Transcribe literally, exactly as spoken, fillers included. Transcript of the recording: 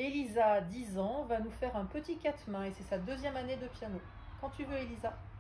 Elisa, dix ans, va nous faire un petit quatre mains et c'est sa deuxième année de piano. Quand tu veux, Elisa.